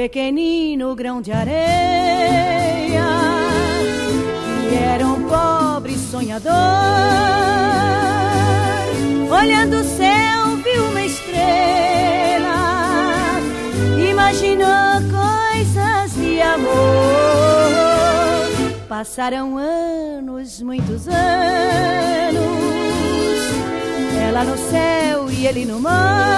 pequenino grão de areia, e era um pobre sonhador. Olhando o céu viu uma estrela, imaginou coisas de amor. Passaram anos, muitos anos, ela no céu e ele no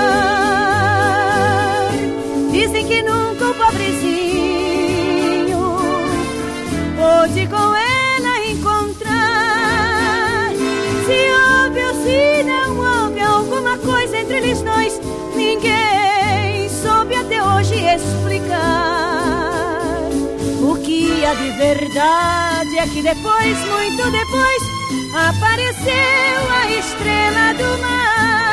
mar. Dizem que nunca o pobrezinho pôde com ela encontrar. Se houve ou se não houve alguma coisa entre eles dois, ninguém soube até hoje explicar. O que há de verdade é que depois, muito depois, apareceu a estrela do mar.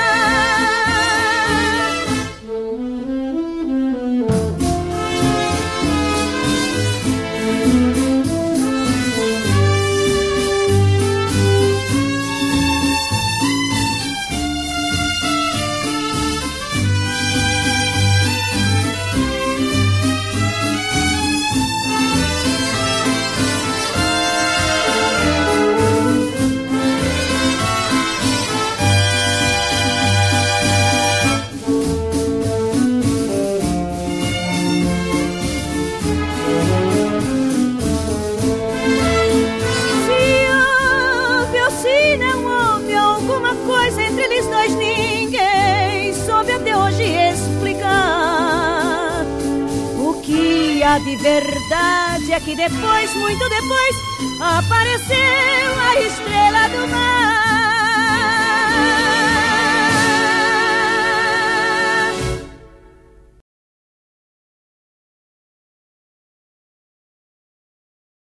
De verdade é que depois, muito depois, apareceu a estrela